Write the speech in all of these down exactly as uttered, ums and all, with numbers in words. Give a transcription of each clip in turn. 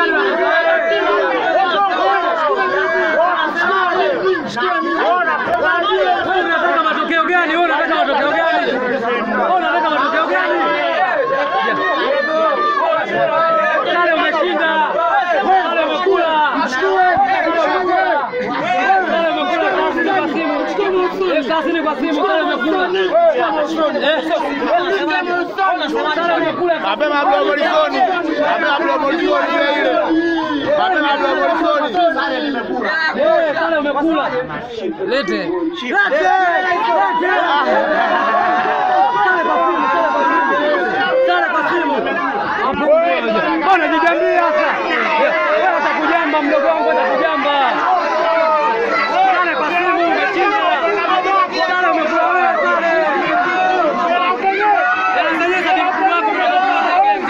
Unataka matokeo gani? Unataka matokeo gani? Unataka matokeo gani? Sale umeshinda. Sale umekula. Sale umekula kwa simu. Sasa kwa simu sale umekula. Eh. Sale umekula. Mapema hapo Morrison. Mapema hapo Morrison ile. Mapema hapo Morrison. Sale nimekula. Eh, sale umekula. Lete. Lete. Sale kwa simu. Mbona jijambia sasa? Wewe utakujamba mdogo wangu utakujamba. Sale kwa simu umeshinda. Sale umekula wewe sale. Yanazanyeza ni mkuu wako mdogo wangu.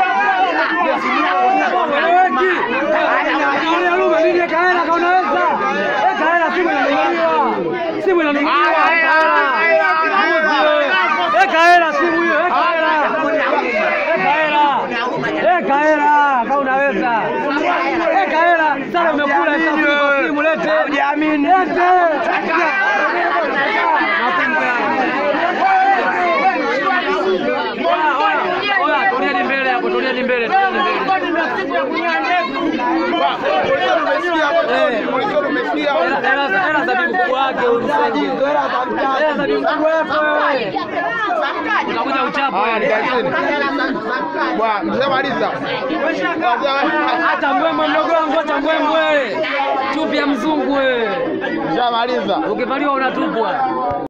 Wewe Luma nini kaela kama unaweza? Eh kaela simu inanunua. Simu inanunua. Eh kaela simu hiyo. Eh kaela. Eh kaela kama unaweza. Eh kaela sale umekula sasa simu lete. Hujaamini. Lete. Tulia ni mbele hapo, tulia ni mbele, tulia ni mbele. Hela za bibi wake umsenge. Hela za bibi wako wewe. Unakuja uchapo yani. Bwana, mshamaliza. Hata mbwembe mdogo wangu hata mbwembe. Tupi ya mzungu wewe. Mshamaliza. Ukivaliwa unatupwa.